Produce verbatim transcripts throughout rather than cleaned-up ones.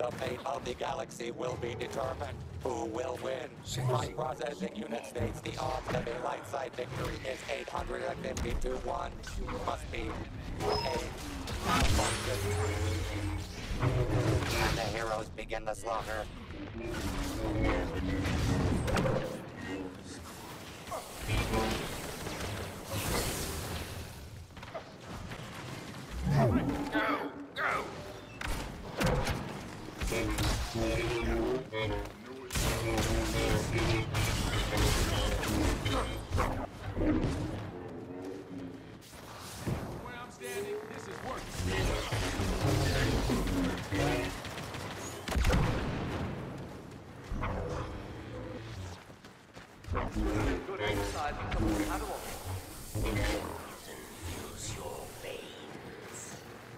the fate of the galaxy will be determined. Who will win? My processing unit states the odds of a light side victory is eight hundred fifty to one. Must be a malfunction. And the heroes begin the slaughter. Go! Go! Where I'm standing, this is working. Good inside becomes animal. Use your veins.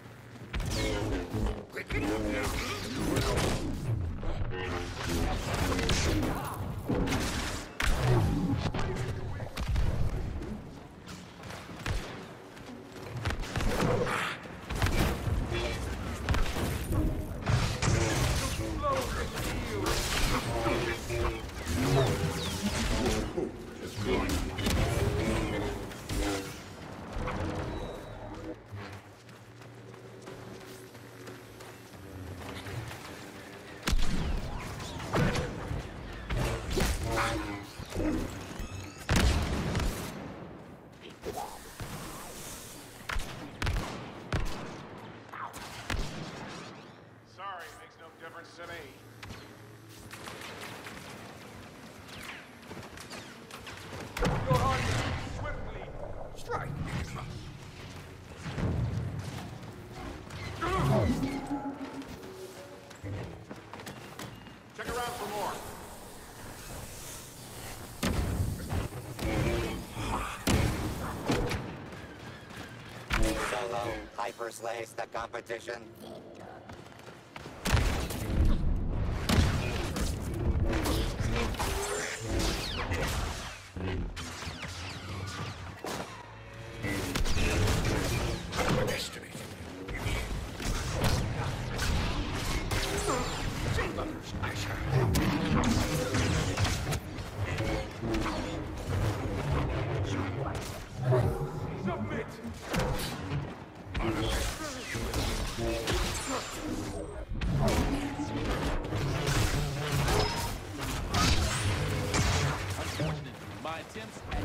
Sorry, makes no difference to me. Your heart, swiftly. Strike. Check around for more. Solo hyper slays the competition. Submit! My attempts at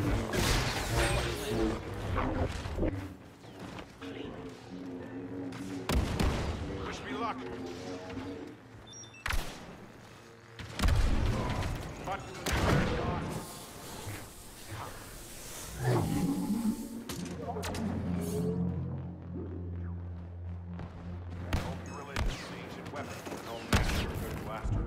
Wish me luck. Button turned on. Don't be religious, ancient weapon. No master of good laughter.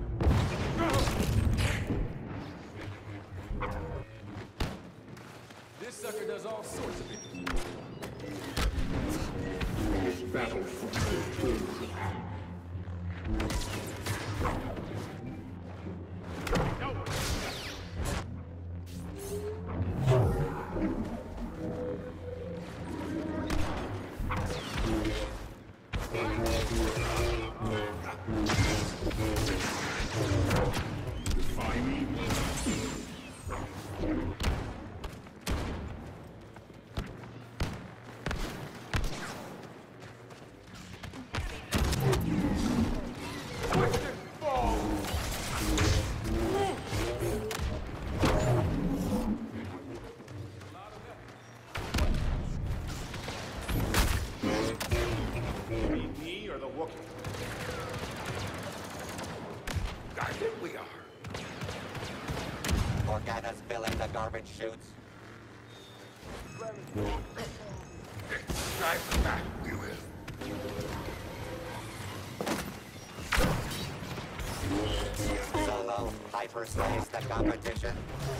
This sucker does all sorts of things. Battle for No! Twisted fall! Be me or the Wookiee? I think we are. Organa's filling the garbage chutes. Drive them back, we will. Solo hyper slays the competition.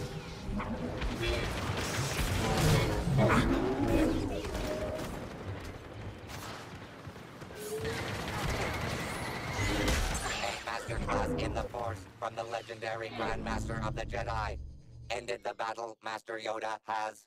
A masterclass in the Force from the legendary Grandmaster of the Jedi. Ended the battle, Master Yoda has.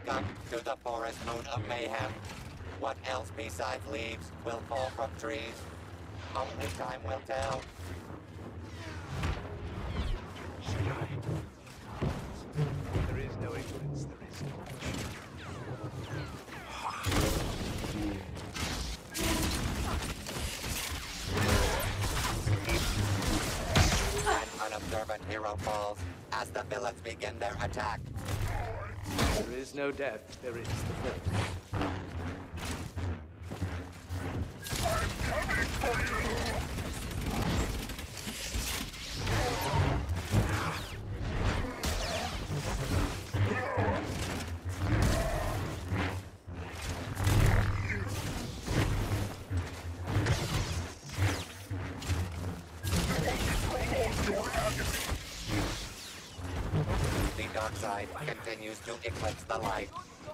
Welcome to the forest moon of mayhem. What else besides leaves will fall from trees? Only time will tell. There is no ignorance, there is knowledge. An unobservant hero falls as the villains begin their attack. There is no death, there is the fall. The dark side continues to eclipse the light.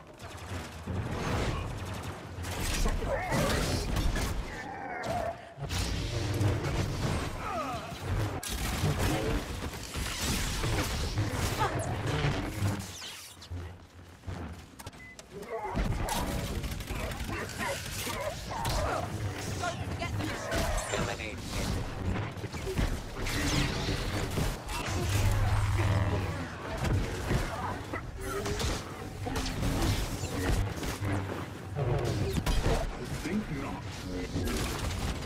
Villainy. Think not.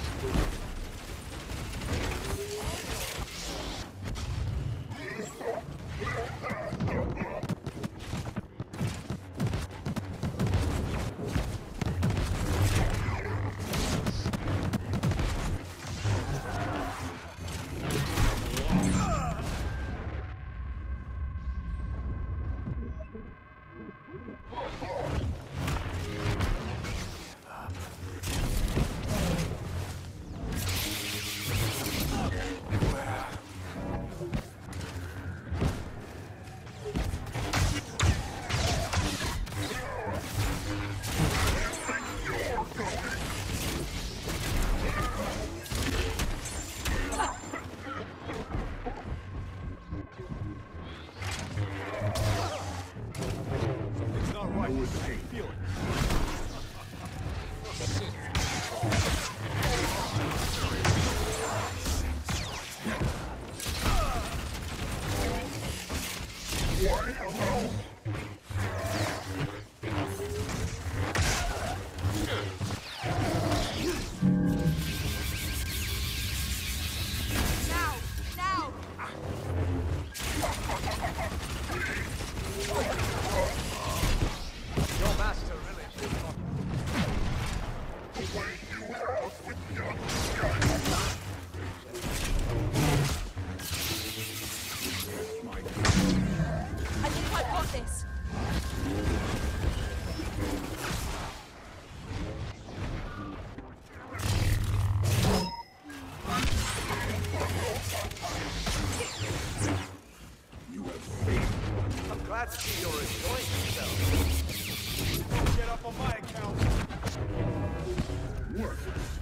It's not right. Feel it. Now! Now! Your master really should not. I think I've got this. You have faith. I'm glad to see you're enjoying yourself. Get up on my account. Worthless.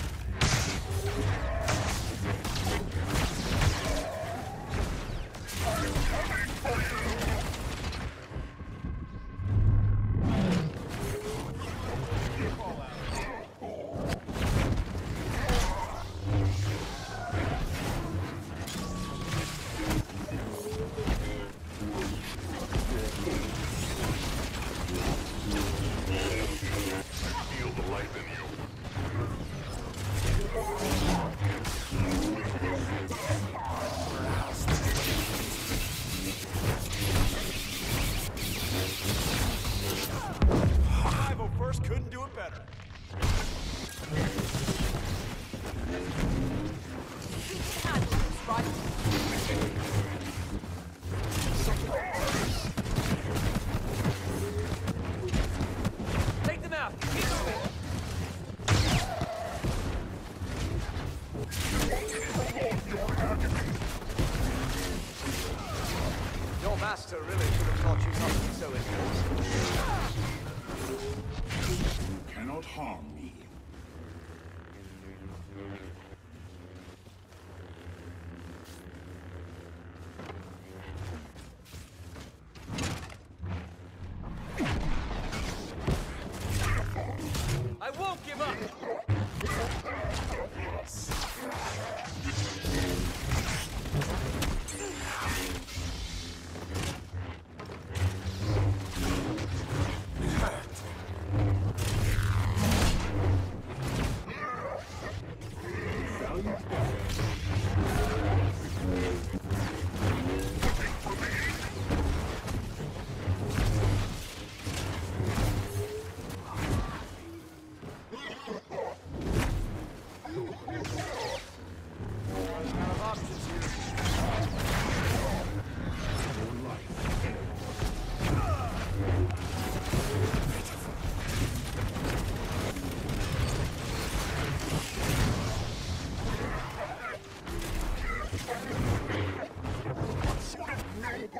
Feel the life in you. Rival first couldn't do it better. You can handle this, right? Take them out! Keep moving! Your master really should have taught you not to be so impulsive. You cannot harm me.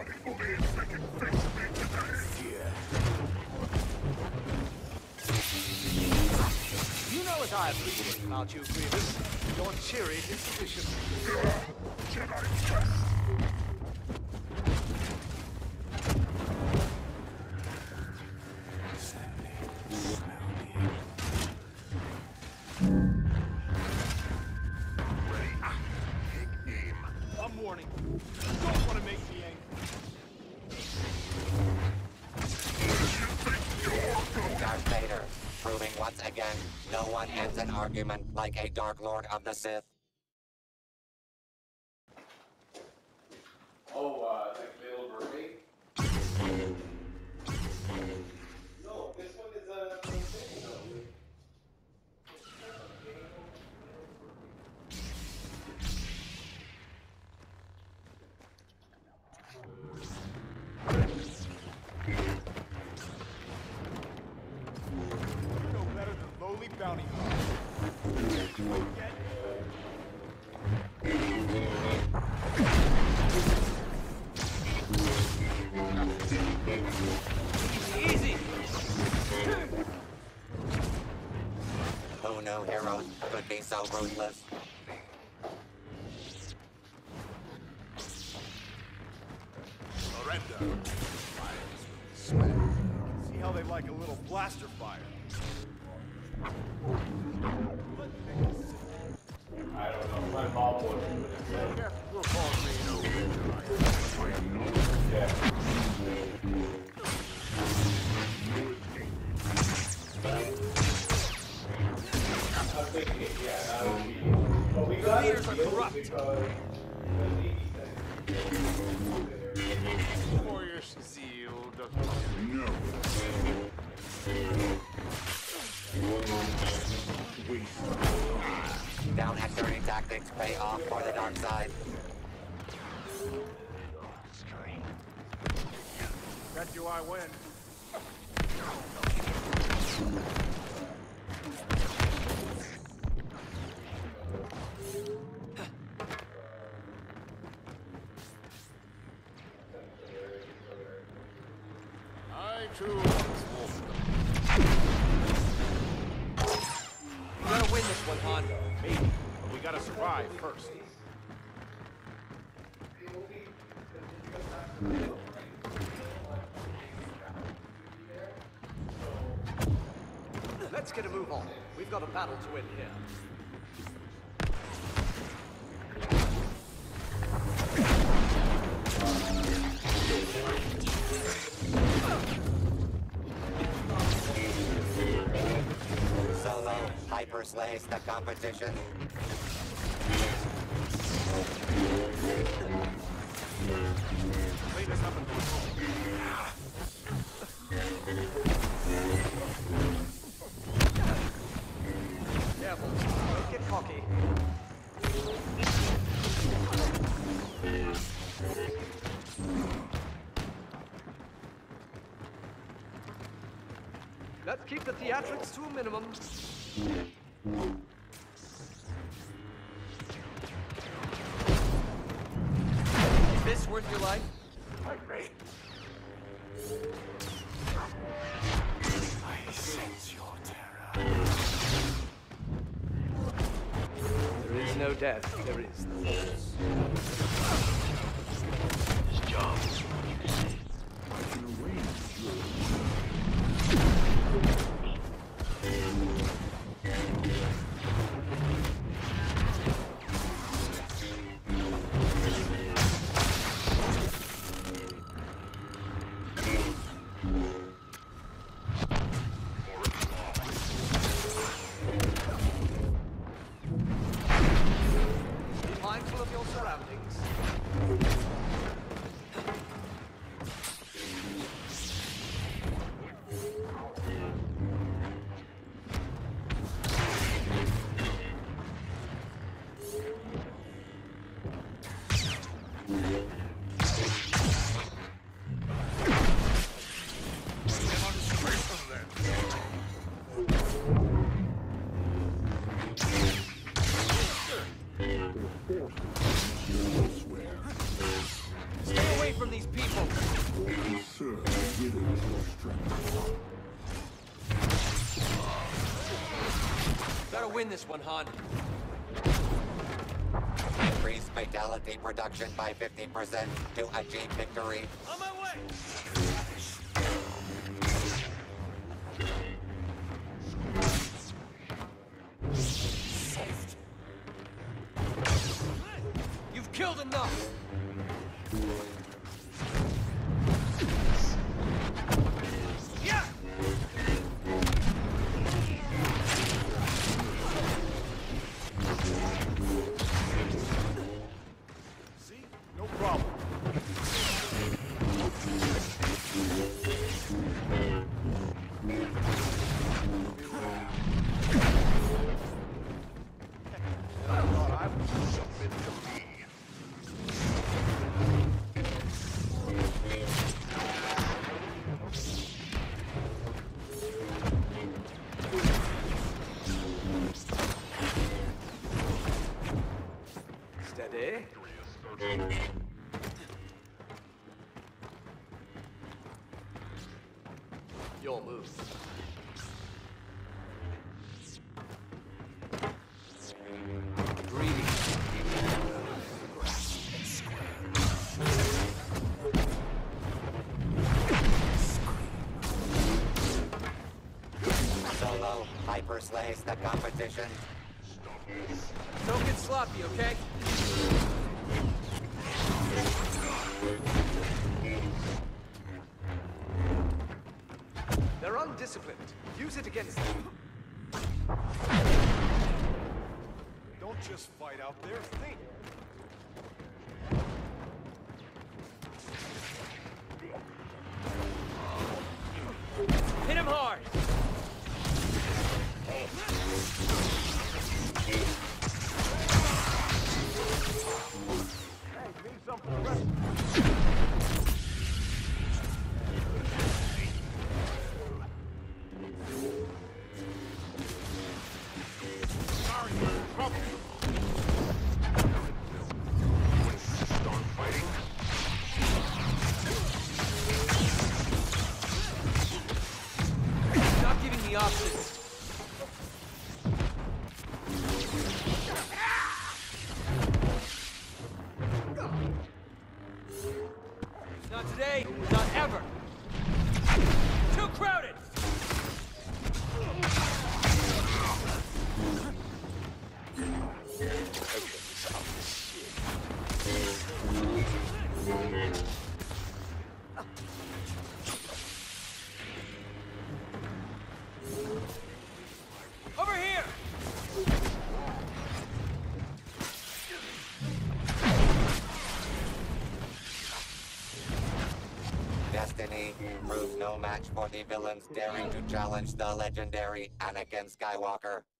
You know what I appreciate about you, Grievous? Your cheery disposition. I'm warning. You don't want to make me angry. Darth Vader, proving once again, no one ends an argument like a Dark Lord of the Sith. Oh, uh, like little birthday? No, this one is a uh, thing, though. You're no better than lowly bounty hunters. Get Easy! Who knew heroes could be so ruthless? surrender. See how they like a little blaster fire. I don't know. My mom would do it. We'll call me no Yeah. I'm thinking, yeah, that would be. But we got Leaders it are because corrupt. the Navy thing. Warriors zeal does No. Down at dirty tactics pay off for the dark side. Bet you I win. I too once wolfed them. You gotta win this one, Han. Maybe, but we gotta survive first. Let's get a move on. We've got a battle to win here. Solo hyper slays the competition. Clean this up and go home. Careful. Don't get cocky. Let's keep the theatrics to a minimum. Is this worth your life? I sense your terror. There is no death, there is the force. This job is what you say. I can arrange your Be mindful of your surroundings. Stay away from these people! Yes, sir. Get it your strength. Gotta win this one, Han. Increase fatality production by fifty percent to achieve victory. On my way! You've killed enough! Yeah! See? No problem. I thought I was something to me. Steady. Your move. Greedy. Solo hyper slays the competition. Don't get sloppy, okay? They're undisciplined. Use it against them. Don't just fight out there, think. Hit him hard! Hey, need something to rest. Are you in trouble? Start fighting. Stop giving me options. Not today, not ever. Too crowded. Over here. Destiny proved no match for the villains daring to challenge the legendary Anakin Skywalker.